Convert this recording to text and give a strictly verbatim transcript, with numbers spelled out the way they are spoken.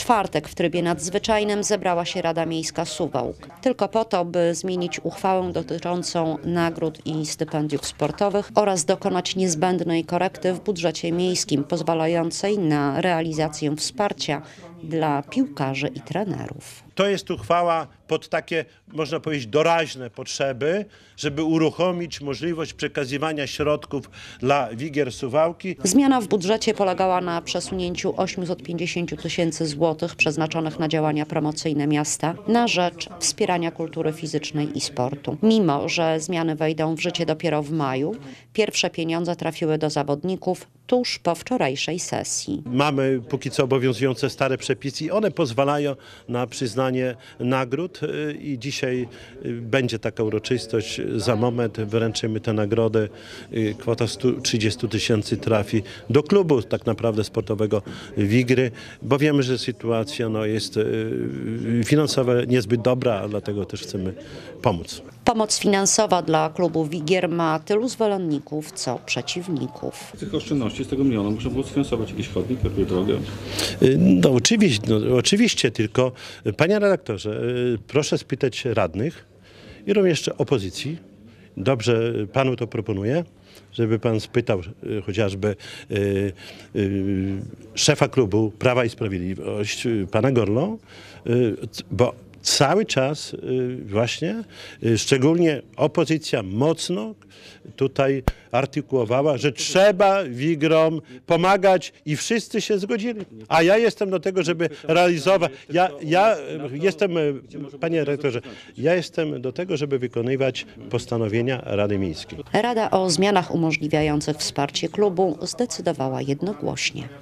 czwartek w trybie nadzwyczajnym zebrała się Rada Miejska Suwałk. Tylko po to, by zmienić uchwałę dotyczącą nagród i stypendiów sportowych oraz dokonać niezbędnej korekty w budżecie miejskim pozwalającej na realizację wsparcia dla piłkarzy i trenerów. To jest uchwała pod takie, można powiedzieć, doraźne potrzeby, żeby uruchomić możliwość przekazywania środków dla Wigier Suwałki. Zmiana w budżecie polegała na przesunięciu osiemset pięćdziesiąt tysięcy złotych przeznaczonych na działania promocyjne miasta na rzecz wspierania kultury fizycznej i sportu. Mimo że zmiany wejdą w życie dopiero w maju, pierwsze pieniądze trafiły do zawodników tuż po wczorajszej sesji. Mamy póki co obowiązujące stare przepisy i one pozwalają na przyznanie nagród i dzisiaj będzie taka uroczystość. Za moment wręczymy tę nagrodę. Kwota stu trzydziestu tysięcy trafi do klubu tak naprawdę sportowego Wigry, bo wiemy, że sytuacja no, jest finansowa niezbyt dobra, dlatego też chcemy pomóc. Pomoc finansowa dla klubu Wigier ma tylu zwolenników, co przeciwników. Z tych oszczędności, z tego miliona, muszę było sfinansować jakiś chodnik, jakąś drogę? No oczywiście, no, oczywiście, tylko panie redaktorze, proszę spytać radnych i również opozycji. Dobrze panu to proponuję, żeby pan spytał chociażby y, y, szefa klubu Prawa i Sprawiedliwość, pana Gorlą, y, bo cały czas właśnie, szczególnie opozycja mocno tutaj artykułowała, że trzeba Wigrom pomagać i wszyscy się zgodzili. A ja jestem do tego, żeby realizować, ja, ja jestem, panie rektorze, ja jestem do tego, żeby wykonywać postanowienia Rady Miejskiej. Rada o zmianach umożliwiających wsparcie klubu zdecydowała jednogłośnie.